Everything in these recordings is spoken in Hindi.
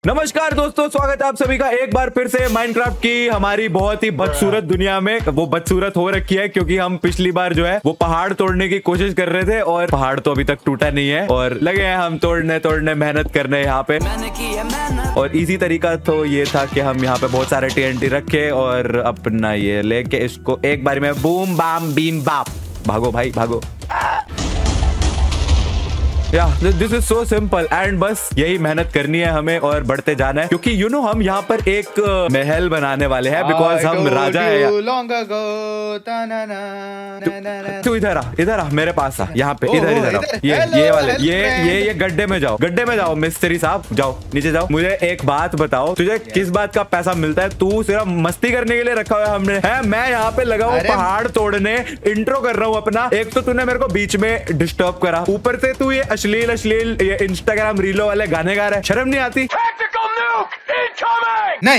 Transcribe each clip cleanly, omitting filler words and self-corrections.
नमस्कार दोस्तों, स्वागत है आप सभी का एक बार फिर से माइनक्राफ्ट की हमारी बहुत ही बदसूरत दुनिया में। वो बदसूरत हो रखी है क्योंकि हम पिछली बार जो है वो पहाड़ तोड़ने की कोशिश कर रहे थे और पहाड़ तो अभी तक टूटा नहीं है और लगे हैं हम तोड़ने मेहनत करने यहाँ पे। और इजी तरीका तो ये था कि हम यहाँ पे बहुत सारे TNT रखे और अपना ये लेके इसको एक बार में बूम बाम बीम बाप, भागो भाई भागो। This is so simple and बस यही मेहनत करनी है हमें और बढ़ते जाना है क्योंकि यू नो हम यहाँ पर एक महल बनाने वाले हैं बिकॉज हम राजा है। तू इधर आ मेरे पास आ, यहाँ पे इधर ये वाले ये गड्ढे में जाओ मिस्त्री साहब, जाओ नीचे जाओ। मुझे एक बात बताओ, तुझे किस बात का पैसा मिलता है? तू सिर्फ मस्ती करने के लिए रखा हुआ है हमने है। मैं यहाँ पे लगा हूँ पहाड़ तोड़ने, इंट्रो कर रहा हूँ अपना। एक तो तूने मेरे को बीच में डिस्टर्ब करा, ऊपर से तू ये अश्लील ये इंस्टाग्राम रीलो वाले गाने गा रहा है। शर्म नहीं आती? नहीं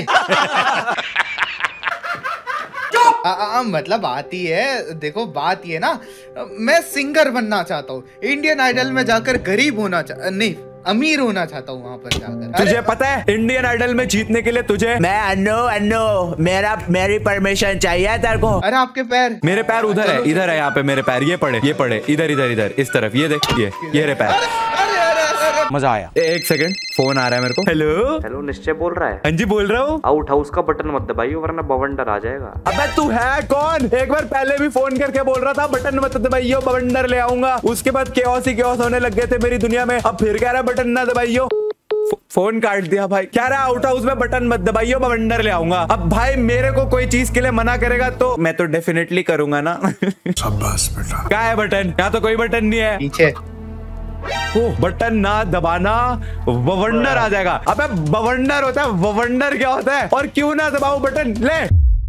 मतलब आती है। देखो बात ये ना, मैं सिंगर बनना चाहता हूँ, इंडियन आइडल में जाकर गरीब होना नहीं अमीर होना चाहता हूँ वहाँ पर जाकर। तुझे पता है इंडियन आइडल में जीतने के लिए तुझे मैं अन्नो मेरी परमिशन चाहिए तेरे को। अरे आपके पैर, मेरे पैर उधर है यहाँ पे मेरे पैर, ये पड़े इधर इस तरफ, ये देख ये रहे पैर। मजा आया। एक सेकंड, फोन आ रहा है मेरे को। हेलो निश्चय बोल रहा है? हाँ जी बोल रहा हूँ। आउट हाउस का बटन मत दबाइयो वरना बवंडर आ जाएगा। अबे तू है कौन? एक बार पहले भी फोन करके बोल रहा था बटन मत दबाइयो बवंडर ले आऊंगा। उसके बाद केओस ही केओस होने लग गए थे मेरी दुनिया में। अब फिर कह रहा है बटन ना दबाइयो। फोन काट दिया भाई। कह रहा है आउट हाउस में बटन मत दबाइयो बवंडर ले आऊंगा। अब भाई मेरे को कोई चीज के लिए मना करेगा तो मैं तो डेफिनेटली करूंगा ना। शाबाश बेटा। क्या है बटन? यहाँ तो कोई बटन नहीं है। पीछे बटन ना दबाना बवंडर आ जाएगा। अबे बवंडर होता है, बवंडर क्या होता है? और क्यों ना दबाओ बटन? ले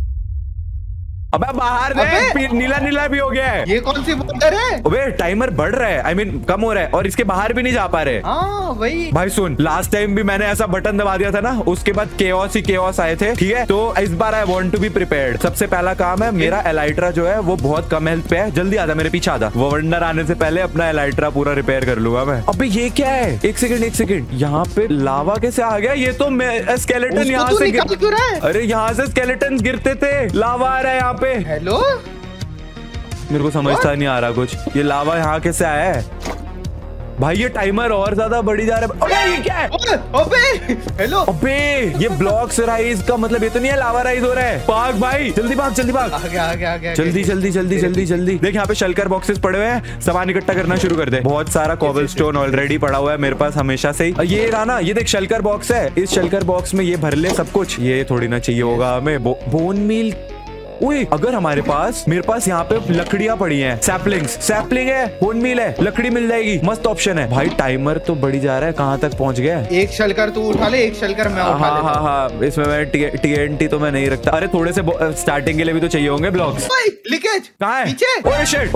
अबे बाहर दे, नीला भी हो गया है। ये कौन सी बवंडर है? अबे टाइमर बढ़ रहा है, I mean, कम हो रहा है और इसके बाहर भी नहीं जा पा रहे। वही भाई सुन, लास्ट टाइम भी मैंने ऐसा बटन दबा दिया था ना, उसके बाद केओस ही केओस आए थे। ठीक है, तो इस बार I want to be prepared. सबसे पहला काम है, मेरा एलाइट्रा जो है वो बहुत कम हेल्थ पे है। जल्दी आजा मेरे पीछे आजा। बवंडर आने से पहले अपना एलाइट्रा पूरा रिपेयर कर लूंगा मैं। अबे ये क्या है? एक सेकंड, यहाँ पे लावा कैसे आ गया? ये तो स्केलेटन यहाँ से अरे यहाँ से स्केलेटन गिरते थे, लावा आ रहा है यहाँ पे। हेलो, मेरे को समझता नहीं आ रहा कुछ। ये लावा यहाँ कैसे आया है भाई? ये टाइमर और ज्यादा बढ़ी जा रहा है। अबे ये क्या है? अबे हेलो, अबे ये ब्लॉक्स राइज का मतलब ये तो नहीं है लावा राइज हो रहा है। भाग भाई, जल्दी भाग। आ गया। जल्दी देख, यहाँ पे शलकर बॉक्सेस पड़े हुए हैं, सामान इकट्ठा करना शुरू कर दे। बहुत सारा कॉबलस्टोन ऑलरेडी पड़ा हुआ है मेरे पास हमेशा से ही। ये रहा ना, ये देख शलकर बॉक्स है। इस शलकर बॉक्स में ये भर ले सब कुछ। ये थोड़ी ना चाहिए होगा हमें बोन मील। अगर मेरे पास यहाँ पे लकड़ियां पड़ी हैं, सैपलिंग है, बोन मील है, लकड़ी मिल जाएगी। मस्त ऑप्शन है भाई। टाइमर तो बढ़ी जा रहा है, कहाँ तक पहुंच गया? एक शलकर तू उठा ले, एक शलकर मैं उठा लेता हूं। हाँ, इसमें मैं TNT तो मैं नहीं रखता। अरे थोड़े से स्टार्टिंग के लिए भी तो चाहिए होंगे ब्लॉक्स। लीकेज कहाँ है? पीछे। शिट।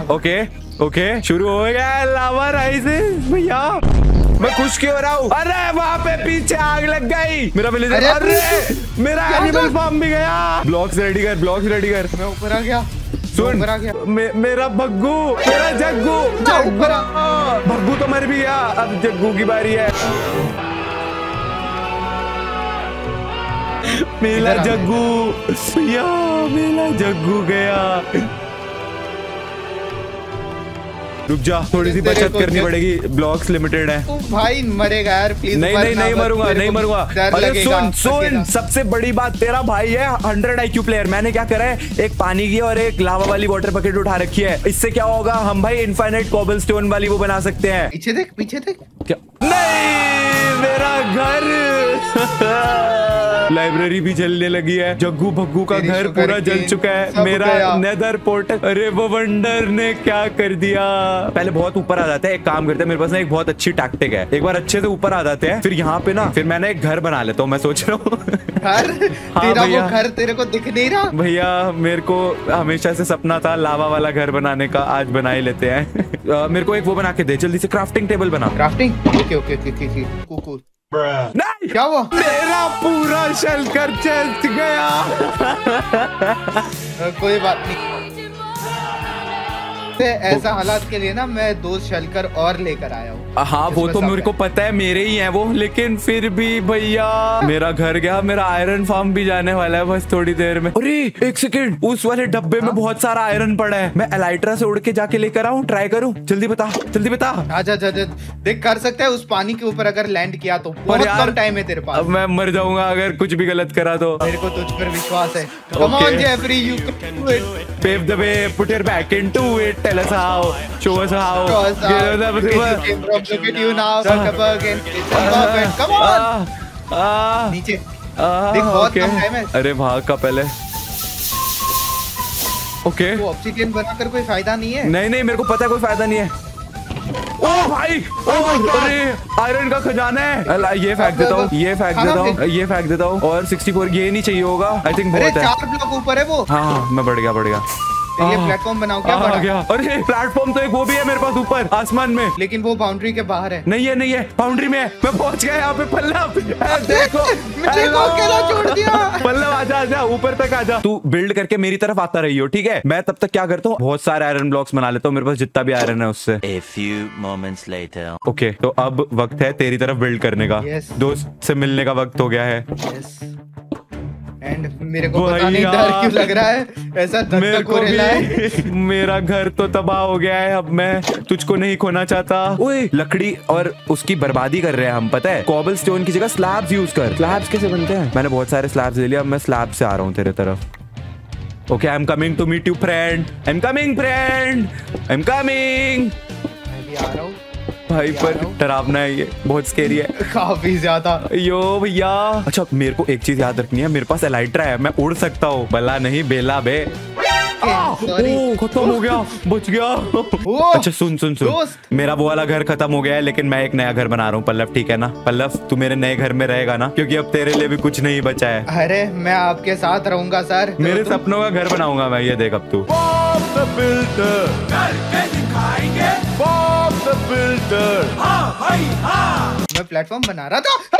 ओके शुरू हो गया लावा राइज भैया। मैं खुश क्यों हो रहा हूँ? अरे वहाँ पे पीछे आग लग गई। मेरा विलेजर, अरे मेरा एनिमल फार्म भी गया। ब्लॉक्स रेडी कर। मैं ऊपर आ गया। सुन, मेरा भग्गू, मेरा जग्गू भग्गू तो मर भी गया। अब जग्गू की बारी है। मेरा जग्गू गया। रुक जा, थोड़ी सी बचत करनी पड़ेगी, ब्लॉक्स लिमिटेड है। भाई मरेगा यार प्लीज। नहीं मरूंगा। अरे सुन, सबसे बड़ी बात, तेरा भाई है 100 IQ प्लेयर। मैंने क्या करा है, एक पानी की और एक लावा वाली वाटर बकेट उठा रखी है। इससे क्या होगा, हम भाई इनफाइनाइट कॉबलस्टोन वाली वो बना सकते हैं। पीछे देख। क्या? नहीं, मेरा घर लाइब्रेरी भी जलने लगी है। जग्गू भग्गू का घर पूरा जल चुका है। मेरा नेदर पोर्टल, अरे बवंडर ने क्या कर दिया। पहले बहुत ऊपर आ जाते हैं। एक काम करते हैं, मेरे पास ना एक बहुत अच्छी टैक्टिक है। एक बार अच्छे से ऊपर आ जाते हैं, फिर यहाँ पे ना फिर मैंने एक घर बना लेता हूँ। मैं सोच रहा हूँ तेरा वो घर तेरे को दिख नहीं रहा? भैया मेरे को हमेशा से सपना था लावा वाला घर बनाने का, आज बना ही लेते हैं। मेरे को एक वो बना के दे जल्दी से, क्राफ्टिंग टेबल बना। ओके नहीं, क्या हुआ? मेरा पूरा शलकर चेस्ट गया। कोई बात नहीं। ऐसा हालात के लिए ना मैं 2 शलकर और लेकर आया हूँ। हाँ वो तो मेरे को पता है, मेरे ही हैं वो, लेकिन फिर भी भैया मेरा घर गया, मेरा आयरन फार्म भी जाने वाला है बस थोड़ी देर में। अरे एक सेकंड, उस वाले डब्बे में बहुत सारा आयरन पड़ा है, मैं एलाइट्रा से उड़ के जाके लेकर आऊँ, ट्राई करूँ? जल्दी बता, जल्दी बता। आजा जा देख, कर सकता है उस पानी के ऊपर अगर लैंड किया तो। बहुत कम टाइम है तेरे पास। अब मैं मर जाऊंगा अगर कुछ भी गलत करा तो। मेरे को तुझ पर विश्वास है। Come on Jeffrey, you can do it. Pave the way, put your back into it, tell us how, show us how. Look at you now, suck up again. It's perfect. Come on. नीचे देख, बहुत कम टाइम है। अरे भाग का पहले। ओके, वो ऑब्सीडियन बनाकर कोई फायदा नहीं है। नहीं मेरे को पता है कोई फायदा नहीं है। ओ भाई, अरे आयरन का खजाना है। ये फेंक देता हूँ, ये फेंक देता हूँ, ये फेंक देता हूँ। और 64 ये नहीं चाहिए होगा, आई थिंक बहुत है। 4 ब्लॉक ऊपर है वो। हाँ मैं बढ़ गया। ये प्लेटफॉर्म बनाओ क्या बड़ा? गया। अरे प्लेटफॉर्म तो एक वो भी है मेरे पास ऊपर आसमान में, लेकिन वो बाउंड्री के बाहर है। नहीं है बाउंड्री में है। मैं पहुंच गया यहाँ पे। पल्लव देखो, मुझे को अकेला छोड़ दिया। पल्लव आजा ऊपर तक आजा। तू बिल्ड करके मेरी तरफ आता रही हो, ठीक है? मैं तब तक क्या करता हूँ, बहुत सारे आयरन ब्लॉक्स बना लेता हूँ, मेरे पास जितना भी आयरन है उससे। A few moments later. Okay, तो अब वक्त है तेरी तरफ बिल्ड करने का। दोस्त से मिलने का वक्त हो गया है। एंड मेरे को पता नहीं डर क्यों लग रहा है, ऐसा धक-धक हो रहा है। मेरा घर तो तबाह हो गया है, अब मैं तुझको नहीं खोना चाहता। ओए लकड़ी और उसकी बर्बादी कर रहे हैं हम, पता है? कॉबल स्टोन की जगह स्लैब्स यूज कर। स्लैब्स कैसे बनते हैं? मैंने बहुत सारे स्लैब्स ले लिया, अब मैं स्लैब से आ रहा हूँ तेरे तरफ। Okay, I am coming to meet you friend. I am coming friend, I am coming. मैं भी आ रहा हूँ भाई, पर डरावना है ये, बहुत स्केरी है काफी ज्यादा। यो भैया, अच्छा मेरे को एक चीज याद रखनी है, मेरे पास एलाइट्रा है, मैं उड़ सकता हूँ। भला नहीं बेला बे। खत्म हो गया, बच गया। अच्छा सुन, मेरा वो वाला घर खत्म हो गया है, लेकिन मैं एक नया घर बना रहा हूँ पल्लव, ठीक है ना? पल्लव तू मेरे नए घर में रहेगा ना? क्योंकि अब तेरे लिए भी कुछ नहीं बचा है। अरे मैं आपके साथ रहूंगा सर। मेरे सपनों का घर बनाऊंगा मैं, ये देख अब तू। मैं प्लेटफॉर्म बना रहा था।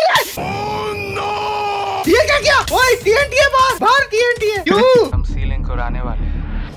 ये क्या किया? ओए TNT है बाहर TNT है। क्यों? हम सीलिंग कराने वाले हैं।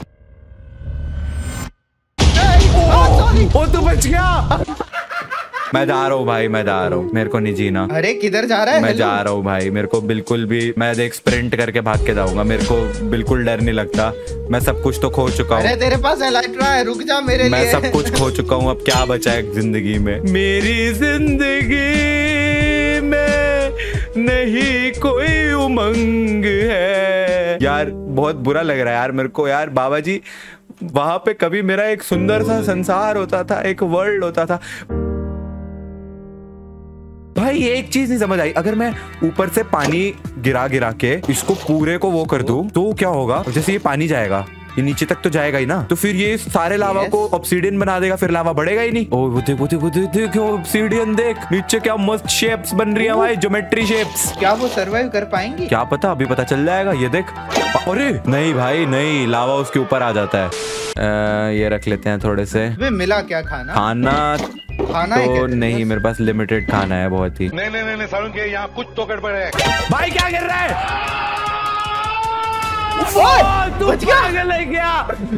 ओ तू बच गया। मैं जा रहा हूँ भाई, मैं जा रहा हूँ, मेरे को नहीं जीना। अरे किधर जा रहा है? मैं जा रहा हूँ भाई, मेरे को बिल्कुल भी, मैं देख स्प्रिंट करके भाग के जाऊंगा, मेरे को बिल्कुल डर नहीं लगता। मैं सब कुछ तो खो चुका हूँ। अरे तेरे पास एलाइट्रा है, रुक जा मेरे लिए। मैं सब कुछ खो चुका हूँ, अब क्या बचा है जिंदगी में? मेरी जिंदगी में नहीं कोई उमंग है। यार बहुत बुरा लग रहा है यार मेरे को यार। बाबा जी, वहां पे कभी मेरा एक सुंदर सा संसार होता था, एक वर्ल्ड होता था। भाई एक चीज नहीं समझ आई, अगर मैं ऊपर से पानी गिरा के इसको पूरे को वो कर दूं तो क्या होगा? जैसे ये पानी जाएगा, ये नीचे तक तो जाएगा ही ना, तो फिर ये सारे लावा को ऑब्सीडियन बना देगा, फिर लावा बढ़ेगा ही नहीं। ओ वो देख ऑब्सीडियन देख, नीचे क्या मस्त शेप्स बन रही है भाई, ज्योमेट्री शेप्स। क्या वो सर्वाइव कर पाएंगे? क्या पता, अभी पता चल जाएगा। ये देख, अरे नहीं भाई नहीं, लावा उसके ऊपर आ जाता है। ये रख लेते हैं थोड़े से। मिला क्या खाना? खाना तो नहीं, मेरे पास लिमिटेड खाना है बहुत ही। नहीं सारुण के यहाँ कुछ तो गड़बड़ है। भाई क्या कर रहा है? बच गया।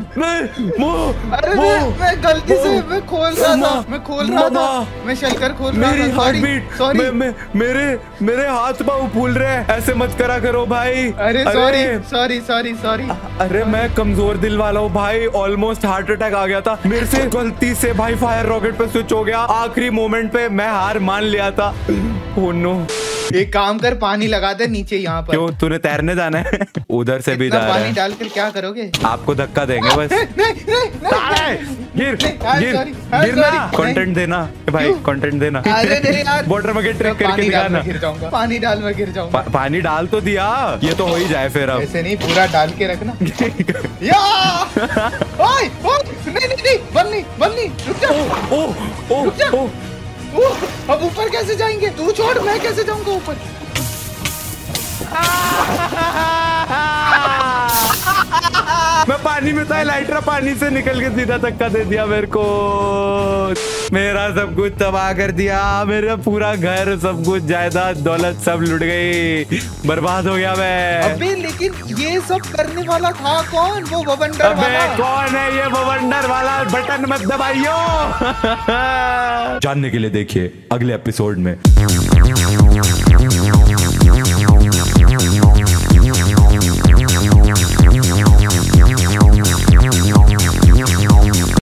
मैं गलती से मैं खोल रहा था, मैं शलकर खोल रहा था। मेरी हार्टबीट, सॉरी। मेरे हाथ पाँव फूल रहे हैं, ऐसे मत करा करो भाई। अरे सॉरी। अरे मैं कमजोर दिल वाला हूँ भाई, ऑलमोस्ट हार्ट अटैक आ गया था मेरे से, गलती से भाई फायर रॉकेट पे स्विच हो गया, आखिरी मोमेंट पे मैं हार मान लिया था। Oh no. एक काम कर, पानी लगा दे नीचे यहाँ पर। क्यों, तूने तैरने जाना है? उधर से भी जा रहा है। पानी डालकर क्या करोगे? आपको धक्का देंगे बस। गिरना, कंटेंट देना भाई, कंटेंट देना। वाटर बकेट ट्रिक करके दिखाना। पानी डाल में गिर जाऊंगा। पानी डाल तो दिया, ये तो हो ही जाए फिर। अब ऐसे नहीं, पूरा डाल के रखना। नहीं, बंद नहीं, रुक जा। अब ऊपर कैसे जाएंगे? तू छोड़, मैं कैसे जाऊंगा ऊपर? मैं पानी में था, लाइटर पानी से निकल के सीधा धक्का दे दिया मेरे को। मेरा सब कुछ तबाह कर दिया, मेरा पूरा घर, सब कुछ जायदाद दौलत सब लुट गई, बर्बाद हो गया मैं। अबे लेकिन ये सब करने वाला था कौन? वो बवंडर वाला। कौन है ये बवंडर वाला? बटन मत दबाइयो। जानने के लिए देखिए अगले एपिसोड में।